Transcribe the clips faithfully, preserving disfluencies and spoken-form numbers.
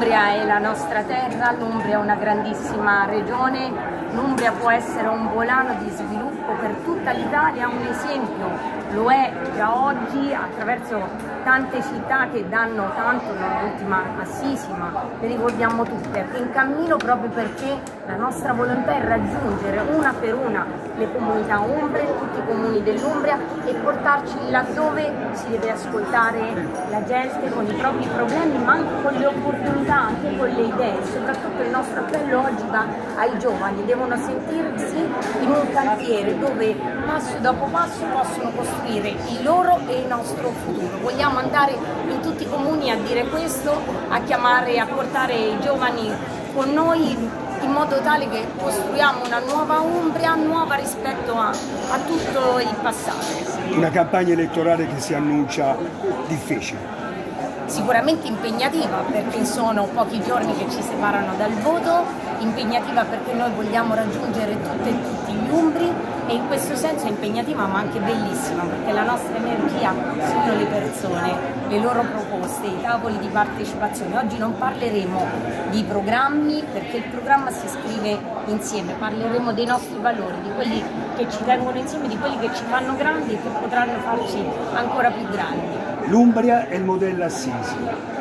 L'Umbria è la nostra terra, l'Umbria è una grandissima regione, l'Umbria può essere un volano di sviluppo per tutta l'Italia, un esempio lo è già oggi attraverso tante città che danno tanto, l'ultima Assisi, ma le ricordiamo tutte, è in cammino proprio perché la nostra volontà è raggiungere una per una le comunità umbre, tutti i comuni dell'Umbria e portarci laddove si deve ascoltare la gente con i propri problemi, ma anche con le opportunità, anche con le idee. Soprattutto il nostro appello oggi va ai giovani, devono sentirsi in un cantiere dove passo dopo passo possono costruire il loro e il nostro futuro. Vogliamo andare in tutti i comuni a dire questo, a chiamare, a portare i giovani con noi in modo tale che costruiamo una nuova Umbria, nuova rispetto a, a tutto il passato. Una campagna elettorale che si annuncia difficile. Sicuramente impegnativa perché sono pochi giorni che ci separano dal voto, impegnativa perché noi vogliamo raggiungere tutte e tutti gli umbri e in questo senso è impegnativa ma anche bellissima perché la nostra energia sono le persone, le loro proposte, i tavoli di partecipazione. Oggi non parleremo di programmi perché il programma si scrive insieme, parleremo dei nostri valori, di quelli che ci tengono insieme, di quelli che ci fanno grandi e che potranno farci ancora più grandi. L'Umbria è il modello Assisi.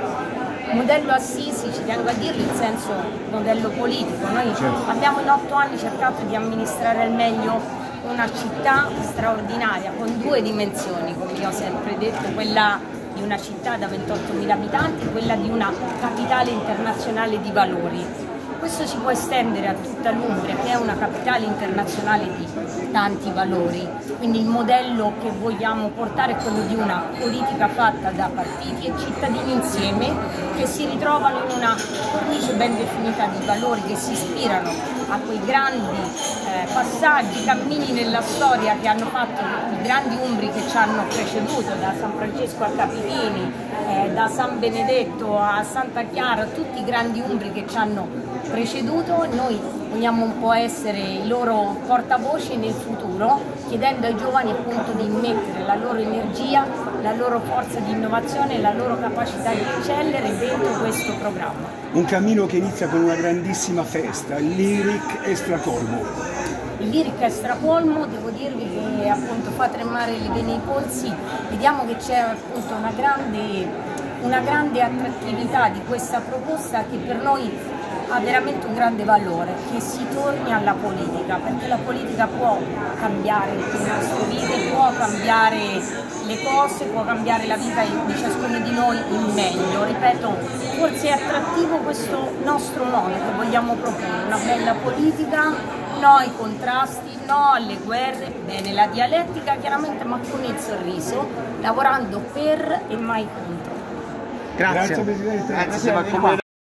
Modello Assisi, ci tengo a dirlo, in senso modello politico. Noi certo. abbiamo in otto anni cercato di amministrare al meglio una città straordinaria con due dimensioni, come vi ho sempre detto, quella di una città da ventottomila abitanti e quella di una capitale internazionale di valori. Questo si può estendere a tutta l'Umbria, che è una capitale internazionale di tanti valori, quindi il modello che vogliamo portare è quello di una politica fatta da partiti e cittadini insieme che si ritrovano in una cornice ben definita di valori che si ispirano a quei grandi eh, passaggi, cammini nella storia che hanno fatto i grandi umbri che ci hanno preceduto, da San Francesco a Capitini, eh, da San Benedetto a Santa Chiara, tutti i grandi umbri che ci hanno preceduto. Noi vogliamo un po' essere i loro portavoce nel futuro, chiedendo ai giovani appunto di mettere la loro energia, la loro forza di innovazione e la loro capacità di eccellere dentro questo programma. Un cammino che inizia con una grandissima festa, il Lyric Estracolmo. Il Lyric Estracolmo, devo dirvi che appunto fa tremare le vene ai polsi, vediamo che c'è appunto una grande, una grande attrattività di questa proposta che per noi ha veramente un grande valore, che si torni alla politica, perché la politica può cambiare le nostre vite, può cambiare le cose, può cambiare la vita di ciascuno di noi in meglio. Ripeto, forse è attrattivo questo nostro modo che vogliamo proporre, una bella politica, no ai contrasti, no alle guerre, bene la dialettica chiaramente ma con il sorriso, lavorando per e mai contro. Grazie, Grazie Presidente. Grazie,